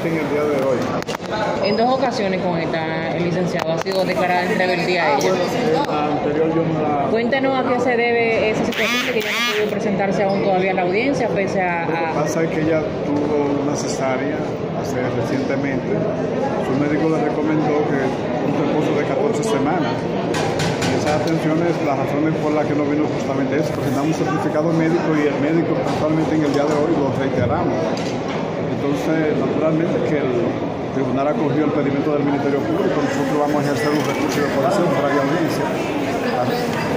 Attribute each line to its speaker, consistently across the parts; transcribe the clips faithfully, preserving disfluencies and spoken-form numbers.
Speaker 1: exactamente en el día de hoy.
Speaker 2: En dos ocasiones con esta, el licenciado ha sido declarada en rebeldía a ella.
Speaker 1: Bueno, en la anterior yo no la...
Speaker 2: Cuéntenos a qué se debe esa situación de que ella no pudo presentarse aún todavía a la audiencia, pese a...
Speaker 1: Lo que pasa es que ella tuvo una cesárea hace recientemente. Su médico le recomendó que un reposo de catorce semanas. Esas atenciones, las razones por las que no vino justamente eso, presentamos un certificado médico y el médico actualmente en el día de hoy lo reiteramos. Entonces, naturalmente que el tribunal acogió el pedimento del Ministerio Público, nosotros vamos a ejercer un recurso de apelación para la audiencia. Claro.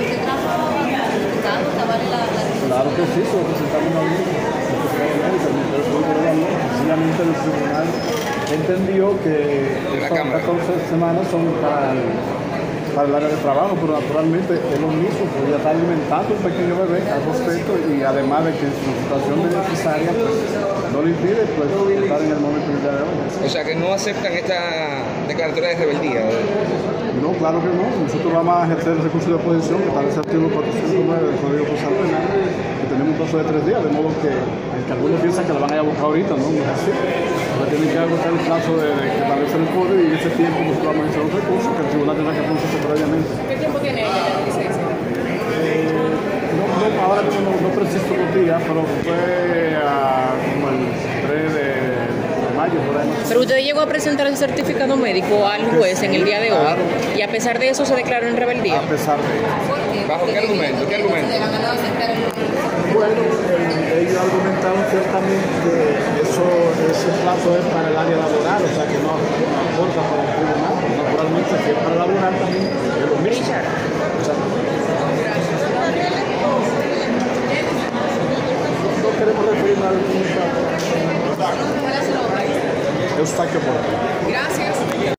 Speaker 1: Claro que sí, se lo presentamos una audiencia. El Ministerio Público lo evaluó, sencillamente el tribunal entendió que estas catorce semanas son para el, para el área de trabajo, pero naturalmente es lo mismo, porque ya está alimentando un pequeño bebé al respecto y además de que su situación de necesaria pues, no le impide pues, estar en el momento del día de hoy.
Speaker 3: O sea que no aceptan esta declaratoria de rebeldía.
Speaker 1: No, claro que no. Nosotros vamos a ejercer el recurso de oposición que establece el artículo cuatrocientos nueve del Código Procesal Penal, que tenemos un plazo de tres días, de modo que, que algunos piensan que la van a ir a buscar ahorita, ¿no? No es así. Ahora tienen que agotar el plazo de, de que establece el código y en ese tiempo nosotros vamos a hacer un recurso que el tribunal tendrá que pronunciarse previamente.
Speaker 2: ¿Qué tiempo tiene ella de licencia?
Speaker 1: Eh, no, no, ahora mismo no, no preciso los días, pero fue a, como el tres de mayo, por ahí.
Speaker 2: Pero usted llegó a presentar el certificado médico al juez en el día de hoy,
Speaker 1: Claro.
Speaker 2: y a pesar de eso se declaró en rebeldía.
Speaker 1: A pesar de eso.
Speaker 3: ¿Bajo qué argumento? ¿Qué argumento?
Speaker 1: Bueno, eh, ellos argumentaron ciertamente que eso, ese plazo es para el área laboral, o sea que no, no aporta para el tribunal. Naturalmente, si es para laboral también es lo mismo. O sea, no queremos referirnos al tribunal. Eustaquio Porta.
Speaker 4: Gracias.